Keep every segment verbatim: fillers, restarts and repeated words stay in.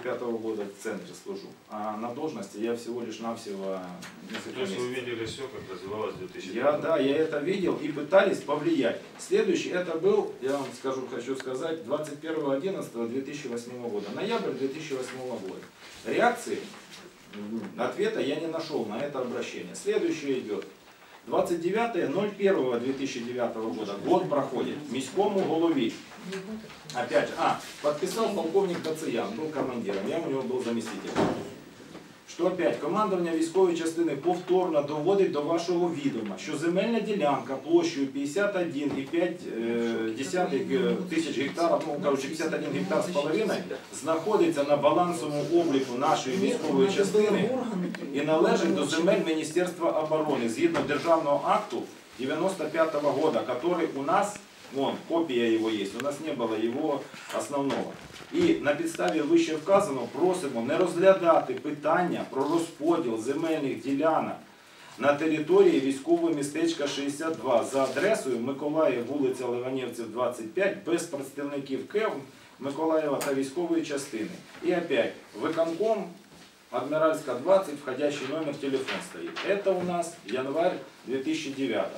пятого года в центре служу, а на должности я всего лишь навсего несколько месяцев. Вы увидели все, как развивалось в две тысячи Я, да, я это видел и пытались повлиять. Следующий, это был, я вам скажу, хочу сказать, двадцать первого одиннадцатого две тысячи восьмого года, ноябрь две тысячи восьмого года. Реакции, ответа я не нашел на это обращение. Следующее идет. двадцать девятое ноль первого две тысячи девятого года, год проходит, міському голові. Опять же, а, подписал полковник Дациян, был командиром, я у него был заместителем. Що опять, командування військової частини повторно доводить до вашого відома, що земельна ділянка площею п'ятдесят один і п'ять десятих тисяч гектарів, ну, короче, п'ятдесят один гектар з половиною, знаходиться на балансовому обліку нашої військової частини і належить до земель Міністерства оборони, згідно державного акту девяносто пятого года, который у нас, вон, копия его есть, у нас не было его основного. І на підставі вище вказаного просимо не розглядати питання про розподіл земельних ділянок на території військового містечка шістдесят два за адресою Миколаїв, вулиця Ливанівців, двадцять п'ять, без представників КЕВ Миколаєва та військової частини. І опять, виконком, Адмиральська, двадцять, входящий номер, телефон стоит. Это у нас январь две тысячи девятого.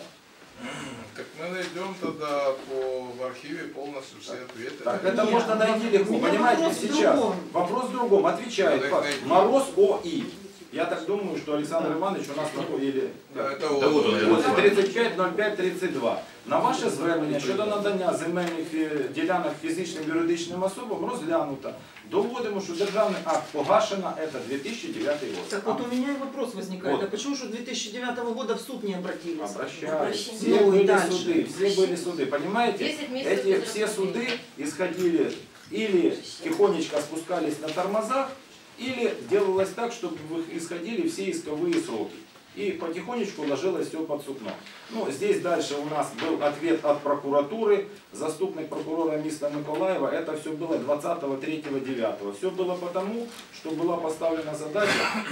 Так мы найдем тогда по, в архиве полностью все ответы. Так это можно найти легко, понимаете, сейчас. Вопрос в другом, отвечает Мороз ОИ. Я так думаю, что Александр Иванович у нас находили тридцять п'ять ноль п'ять тридцять два. На ваше звернення щодо надання земельних ділянок фізичним юридичним особам розглянуто. Доводимо, что державный акт погашено, это две тысячи девятый год. Так вот у меня и вопрос возникает, вот. А почему же две тысячи девятого года в суд не обратились? Обращались. Все ну, были суды, все были суды, понимаете? Эти все суды исходили или тихонечко спускались на тормозах, или делалось так, чтобы исходили все исковые сроки. И потихонечку ложилось все под сукно. Ну, здесь дальше у нас был ответ от прокуратуры, заступник прокурора міста Миколаева. Это все было двадцатого третьего девятого. Все было потому, что была поставлена задача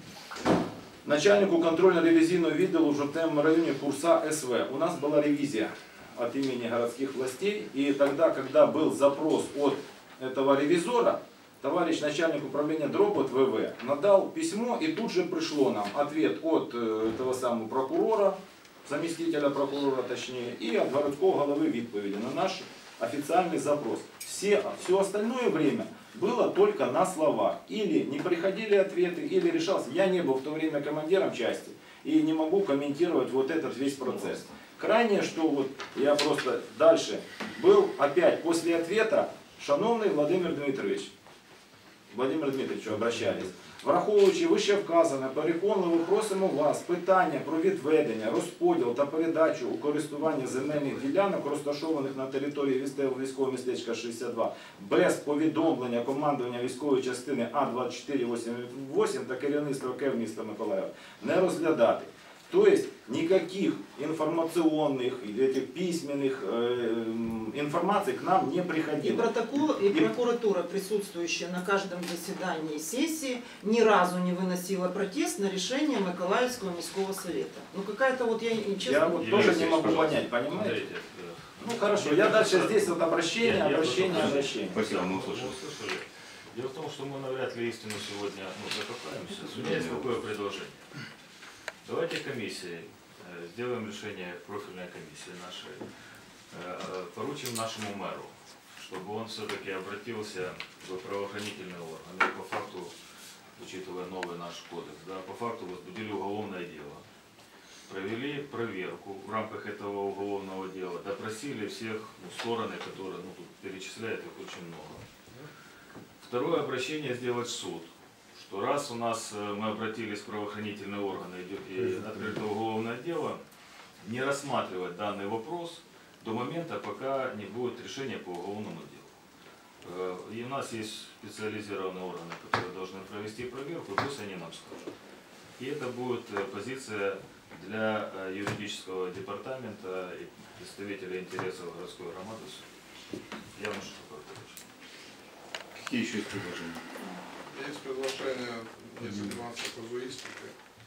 начальнику контрольно-ревизийного відділу в Жовтневому районе Курса СВ. У нас была ревизия от имени городских властей. И тогда, когда был запрос от этого ревизора, товарищ начальник управления Дробот ВВ надал письмо, и тут же пришло нам ответ от этого самого прокурора, заместителя прокурора точнее, и от городского головы відповіді на наш официальный запрос. Все, все остальное время было только на словах. Или не приходили ответы, или решался. Я не был в то время командиром части и не могу комментировать вот этот весь процесс. Крайнее, что вот я просто дальше был опять после ответа, шановный Владимир Дмитрович, Владимир Дмитрович, обращались. Враховуючи вище вказане, переконливо просимо вас питання про відведення, розподіл та передачу у користування земельних ділянок, розташованих на території військового містечка шістдесят два, без повідомлення командування військової частини А двадцять чотири вісімдесят вісім та керівництва КЕВ міста Миколаєва не розглядати. То есть никаких информационных или этих письменных э, информаций к нам не приходило. И протокол, и прокуратура, присутствующая на каждом заседании сессии, ни разу не выносила протест на решение Миколаевского міського совета. Ну какая-то вот, я честно... Я вот тоже не могу понять, понимаете? Ну хорошо, я дальше здесь вот обращение, обращение, обращение. Спасибо, мы услышали. Дело в том, что мы навряд ли истину сегодня ну, закопаемся. У меня есть такое предложение. Давайте комиссии, сделаем решение профильной комиссии нашей, поручим нашему мэру, чтобы он все-таки обратился в правоохранительные органы, по факту, учитывая новый наш кодекс, да, по факту возбудили уголовное дело, провели проверку в рамках этого уголовного дела, допросили всех ну, стороны, которые ну, тут перечисляют их очень много. Второе обращение сделать в суд. Что раз у нас мы обратились в правоохранительные органы, идет и открыто уголовное дело, не рассматривать данный вопрос до момента, пока не будет решения по уголовному делу. И у нас есть специализированные органы, которые должны провести проверку, пусть они нам скажут. И это будет позиция для юридического департамента и представителей интересов городской громады. Я вношу такое предложение. Какие еще есть предложения? Есть предложение не заниматься казуистикой.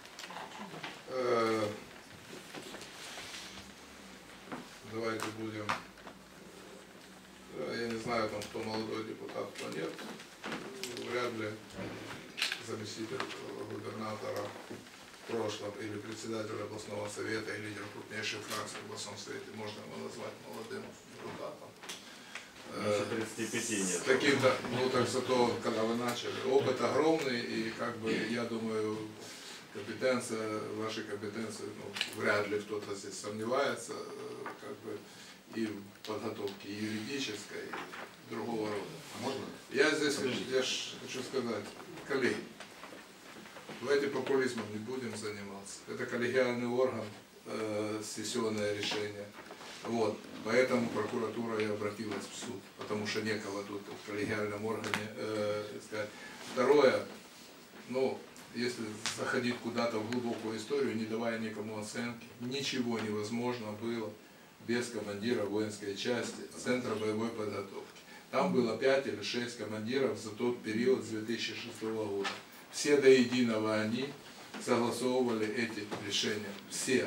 Давайте будем, я не знаю, там, кто молодой депутат, кто нет, вряд ли заместитель губернатора в прошлом или председатель областного совета и лидер крупнейшей фракции в областном совете, можно его назвать молодым депутатом. тридцати пяти нет. С таким-то, ну так зато, когда вы начали, опыт огромный, и как бы, я думаю, компетенция, вашей компетенции, ну, вряд ли кто-то здесь сомневается, как бы, и в подготовке и юридической, и другого рода. Можно? Я здесь, я ж хочу сказать, коллеги, давайте популизмом не будем заниматься. Это коллегиальный орган, э, сессионное решение. Вот. Поэтому прокуратура и обратилась в суд, потому что некого тут в коллегиальном органе э, искать. Второе, ну, если заходить куда-то в глубокую историю, не давая никому оценки, ничего невозможно было без командира воинской части, центра боевой подготовки. Там было пять или шесть командиров за тот период с две тысячи шестого года. Все до единого они согласовывали эти решения. Все.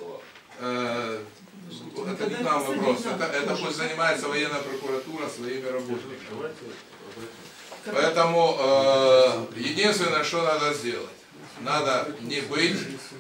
Э, это не к нам вопрос. Это, это пусть занимается военная прокуратура своими работниками. Поэтому э, единственное, что надо сделать, надо не быть,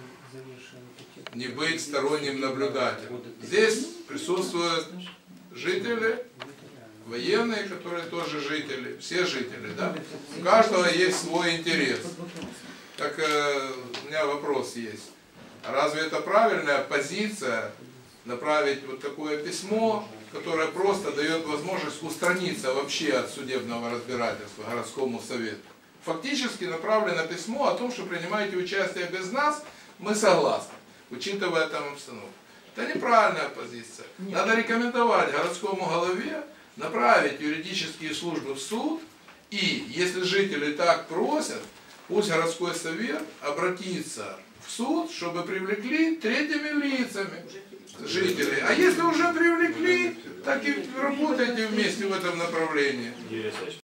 не быть сторонним наблюдателем. Здесь присутствуют жители, военные, которые тоже жители, все жители, да? У каждого есть свой интерес. Так э, у меня вопрос есть. Разве это правильная позиция направить вот такое письмо, которое просто дает возможность устраниться вообще от судебного разбирательства городскому совету? Фактически направлено письмо о том, что принимаете участие без нас, мы согласны, учитывая там обстановку. Это неправильная позиция. Надо рекомендовать городскому голове направить юридические службы в суд, и если жители так просят, пусть городской совет обратится в суд, чтобы привлекли третьими лицами жителей. А если уже привлекли, так и работайте вместе в этом направлении.